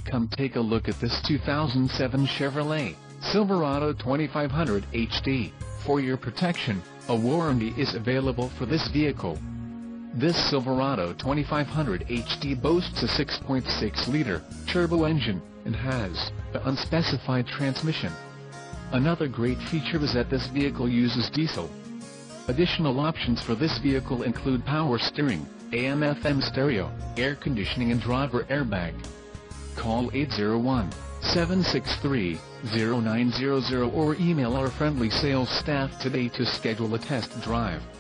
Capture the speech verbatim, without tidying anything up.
Come take a look at this two thousand seven Chevrolet Silverado twenty-five hundred H D. For your protection, a warranty is available for this vehicle. This Silverado twenty-five hundred H D boasts a six point six liter turbo engine and has an unspecified transmission. Another great feature is that this vehicle uses diesel. Additional options for this vehicle include power steering, A M F M stereo, air conditioning and driver airbag. Call eight zero one, seven six three, zero nine zero zero or email our friendly sales staff today to schedule a test drive.